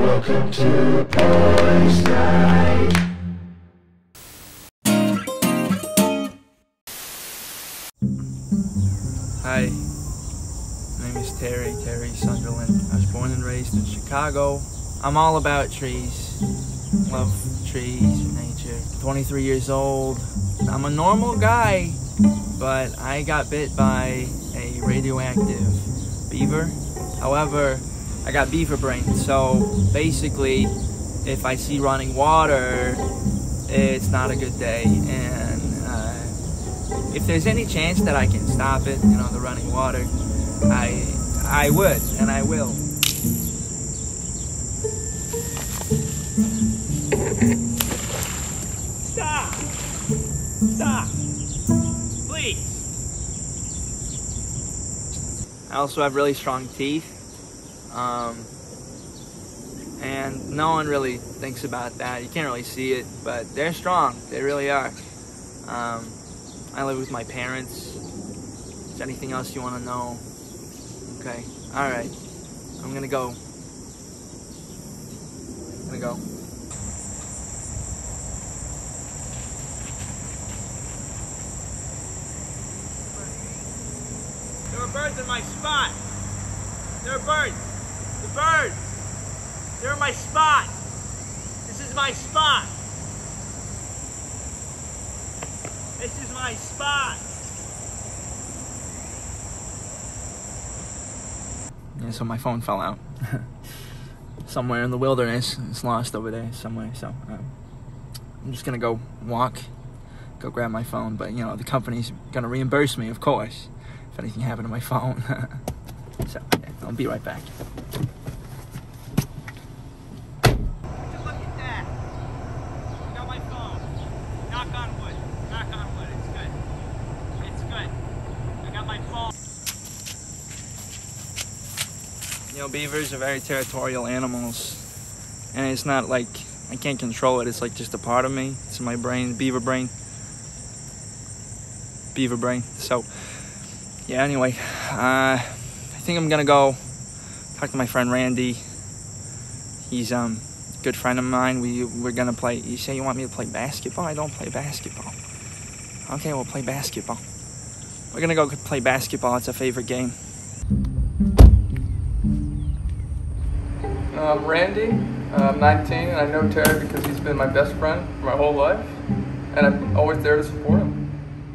Welcome to Boys Night. Hi, my name is Terry Sunderland. I was born and raised in Chicago. I'm all about trees. Love trees, nature. 23 years old. I'm a normal guy, but I got bit by a radioactive beaver. However, I got beaver brain, so basically, if I see running water, it's not a good day. And if there's any chance that I can stop it, you know, the running water, I would, and I will. Stop! Stop! Please! I also have really strong teeth. And no one really thinks about that. You can't really see it, but they're strong. They really are. I live with my parents. Is there anything else you want to know? Okay. Alright. I'm gonna go. There are birds in my spot! There are birds! The birds! They're in my spot! This is my spot! This is my spot! Yeah, so my phone fell out. Somewhere in the wilderness. It's lost over there somewhere. So I'm just gonna go walk, go grab my phone. But you know, the company's gonna reimburse me, of course, if anything happened to my phone. So yeah, I'll be right back. Look at that! I got my phone. Knock on wood. Knock on wood. It's good. It's good. I got my phone. You know, beavers are very territorial animals, and it's not like I can't control it. It's like just a part of me. It's in my brain, beaver brain. So, yeah. Anyway, I think I'm gonna go talk to my friend Randy. He's a good friend of mine. We're gonna play. You say you want me to play basketball? I don't play basketball. Okay, we'll play basketball. We're gonna go play basketball. It's a favorite game. I'm Randy, I'm 19, and I know Terry because he's been my best friend for my whole life, and I'm always there to support him.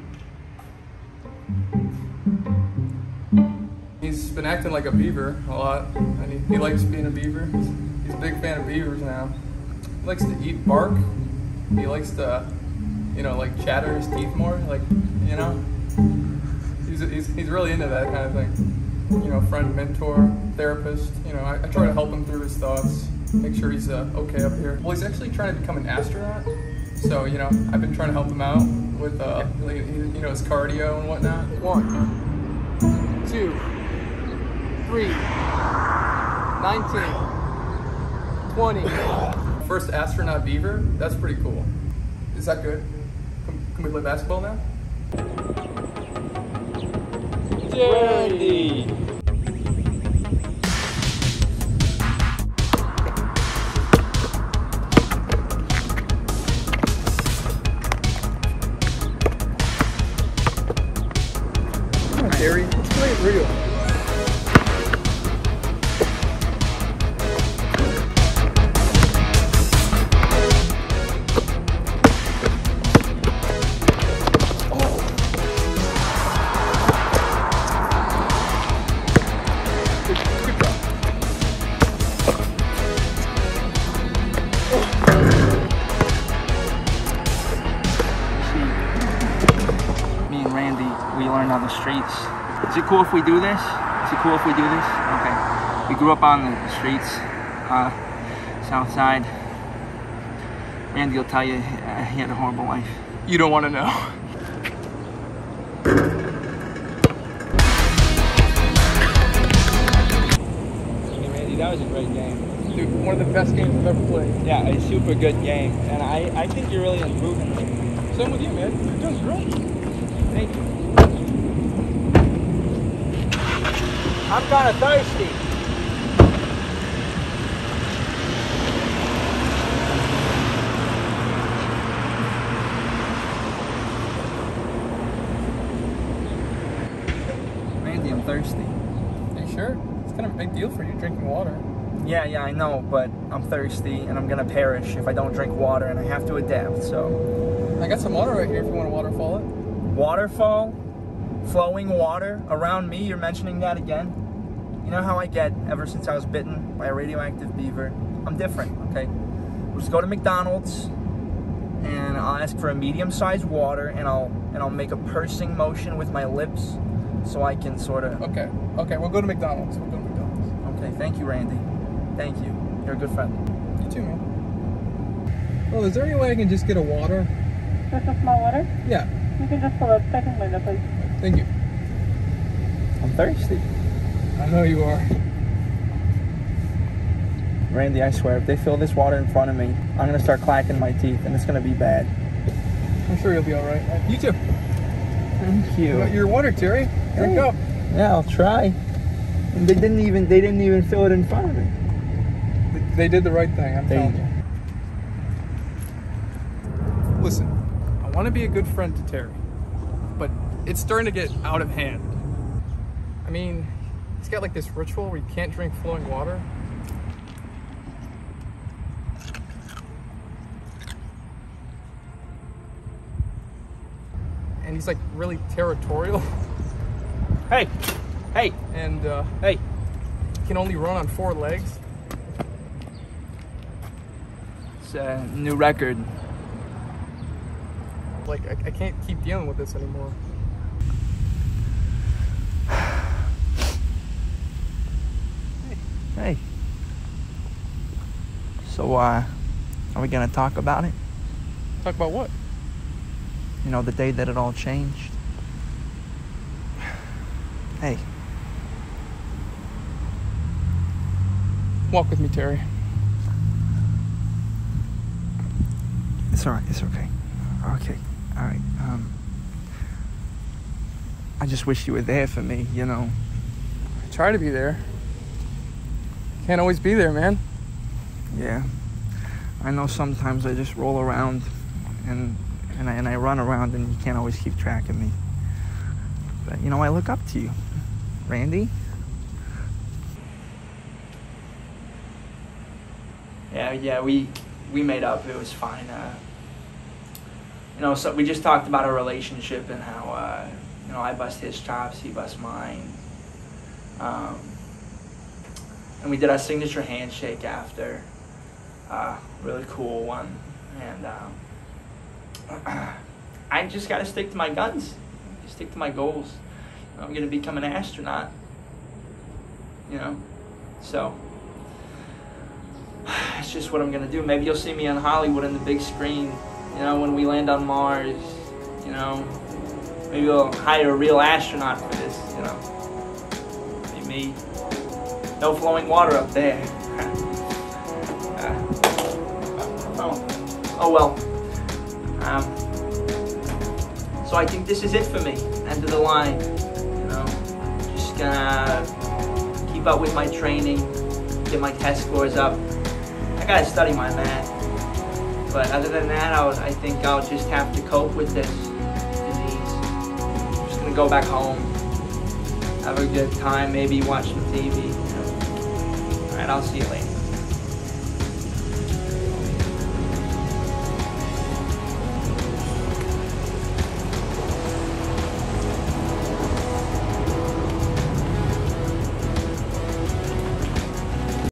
He's been acting like a beaver a lot, and he likes being a beaver. He's a big fan of beavers now. He likes to eat bark. He likes to, you know, like chatter his teeth more, like, you know. He's really into that kind of thing. You know, friend, mentor, therapist. You know, I try to help him through his thoughts, make sure he's okay up here. Well, he's actually trying to become an astronaut. So, you know, I've been trying to help him out with, you know, his cardio and whatnot. 1, 2, 3, 19, 20. First astronaut beaver, that's pretty cool. Is that good? Can we play basketball now? Randy! Come on, Terry, let's play it real. Me and Randy, we learned on the streets. Is it cool if we do this? Okay. We grew up on the streets, south side. Randy will tell you he had a horrible life. You don't want to know. Randy, that was a great game. Dude, one of the best games I've ever played. Yeah, a super good game. And I think you're really improving. Same with you, man. You're doing great. Thank you. I'm kind of thirsty. deal for you drinking water. Yeah, I know, but I'm thirsty and I'm gonna perish if I don't drink water, and I have to adapt, so. I got some water right here if you want to waterfall it. Waterfall? Flowing water around me? You're mentioning that again? You know how I get ever since I was bitten by a radioactive beaver? I'm different, okay? We'll just go to McDonald's and I'll ask for a medium-sized water, and I'll make a pursing motion with my lips so I can sort of... Okay, we'll go to McDonald's. Okay, thank you, Randy. Thank you. You're a good friend. You too, man. Oh, is there any way I can just get a water? Just a small water? Yeah. You can just pull up second window, please. Thank you. I'm thirsty. I know you are. Randy, I swear, if they fill this water in front of me, I'm gonna start clacking my teeth, and it's gonna be bad. I'm sure you'll be all right. You too. Thank you. Your water, Terry. Drink up. Yeah, I'll try. And they didn't even fill it in front of me. They did the right thing, I'm telling you. Listen, I want to be a good friend to Terry, but it's starting to get out of hand. I mean, he's got like this ritual where you can't drink flowing water. And he's like really territorial. Hey! And Hey! can only run on 4 legs. It's a new record. Like, I can't keep dealing with this anymore. Hey. So, are we gonna talk about it? Talk about what? You know, the day that it all changed. Hey. Walk with me, Terry. It's alright, it's okay. Okay, alright. I just wish you were there for me, you know. I try to be there. Can't always be there, man. Yeah. I know sometimes I just roll around and I run around and you can't always keep track of me. But, you know, I look up to you. Randy? Yeah, we made up. It was fine. You know, so we just talked about our relationship and how, you know, I bust his chops, he bust mine. And we did our signature handshake after. Really cool one. And I just got to stick to my guns, stick to my goals. I'm going to become an astronaut, you know, so it's just what I'm going to do. Maybe you'll see me on Hollywood in the big screen, you know, when we land on Mars, you know. Maybe we'll hire a real astronaut for this, you know. Maybe me. No flowing water up there. Oh well. So I think this is it for me. End of the line. You know, just gonna keep up with my training, get my test scores up. I gotta study my math. But other than that, I think I'll just have to cope with this disease. I'm just gonna go back home, have a good time, maybe watch some TV. You know. All right, I'll see you later.